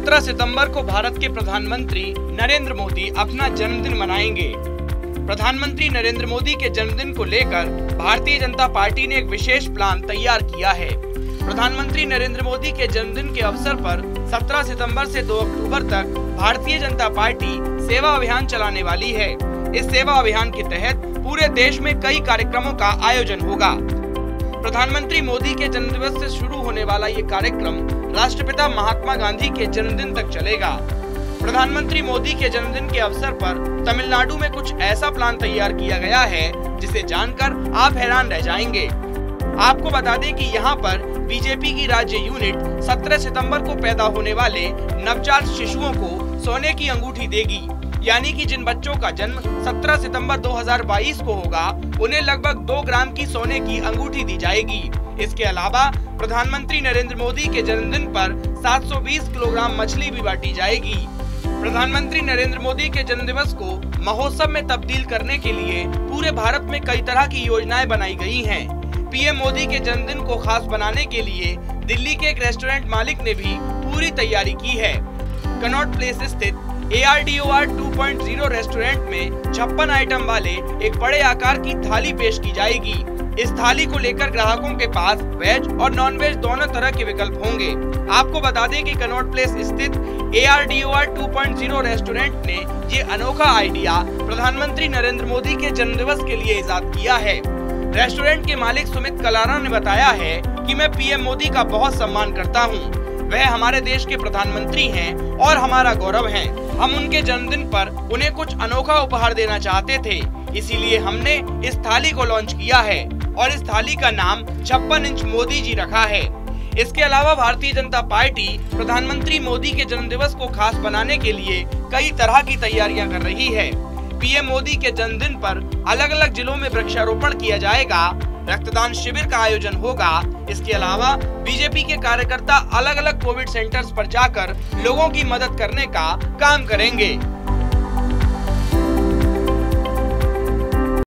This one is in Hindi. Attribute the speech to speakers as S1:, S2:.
S1: 17 सितंबर को भारत के प्रधानमंत्री नरेंद्र मोदी अपना जन्मदिन मनाएंगे। प्रधानमंत्री नरेंद्र मोदी के जन्मदिन को लेकर भारतीय जनता पार्टी ने एक विशेष प्लान तैयार किया है। प्रधानमंत्री नरेंद्र मोदी के जन्मदिन के अवसर पर 17 सितंबर से 2 अक्टूबर तक भारतीय जनता पार्टी सेवा अभियान चलाने वाली है। इस सेवा अभियान के तहत पूरे देश में कई कार्यक्रमों का आयोजन होगा। प्रधानमंत्री मोदी के जन्मदिवस से शुरू होने वाला ये कार्यक्रम राष्ट्रपिता महात्मा गांधी के जन्मदिन तक चलेगा। प्रधानमंत्री मोदी के जन्मदिन के अवसर पर तमिलनाडु में कुछ ऐसा प्लान तैयार किया गया है जिसे जानकर आप हैरान रह जाएंगे। आपको बता दें कि यहाँ पर बीजेपी की राज्य यूनिट 17 सितंबर को पैदा होने वाले नवजात शिशुओं को सोने की अंगूठी देगी, यानी कि जिन बच्चों का जन्म 17 सितंबर 2022 को होगा उन्हें लगभग 2 ग्राम की सोने की अंगूठी दी जाएगी। इसके अलावा प्रधानमंत्री नरेंद्र मोदी के जन्मदिन पर 720 किलोग्राम मछली भी बांटी जाएगी। प्रधानमंत्री नरेंद्र मोदी के जन्मदिवस को महोत्सव में तब्दील करने के लिए पूरे भारत में कई तरह की योजनाएं बनाई गई हैं। पीएम मोदी के जन्मदिन को खास बनाने के लिए दिल्ली के एक रेस्टोरेंट मालिक ने भी पूरी तैयारी की है। कनॉट प्लेस स्थित ARDOR 2.0 रेस्टोरेंट में 56 आइटम वाले एक बड़े आकार की थाली पेश की जाएगी। इस थाली को लेकर ग्राहकों के पास वेज और नॉन वेज दोनों तरह के विकल्प होंगे। आपको बता दें कि कनॉट प्लेस स्थित ARDOR 2.0 रेस्टोरेंट ने ये अनोखा आइडिया प्रधानमंत्री नरेंद्र मोदी के जन्मदिवस के लिए इजाद किया है। रेस्टोरेंट के मालिक सुमित कलारा ने बताया है कि मैं पीएम मोदी का बहुत सम्मान करता हूँ। वह हमारे देश के प्रधानमंत्री हैं और हमारा गौरव हैं। हम उनके जन्मदिन पर उन्हें कुछ अनोखा उपहार देना चाहते थे, इसीलिए हमने इस थाली को लॉन्च किया है और इस थाली का नाम 56 इंच मोदी जी रखा है। इसके अलावा भारतीय जनता पार्टी प्रधानमंत्री मोदी के जन्मदिवस को खास बनाने के लिए कई तरह की तैयारियां कर रही है। पीएम मोदी के जन्मदिन पर अलग अलग जिलों में वृक्षारोपण किया जाएगा, रक्तदान शिविर का आयोजन होगा। इसके अलावा बीजेपी के कार्यकर्ता अलग अलग कोविड सेंटर्स पर जाकर लोगों की मदद करने का काम करेंगे।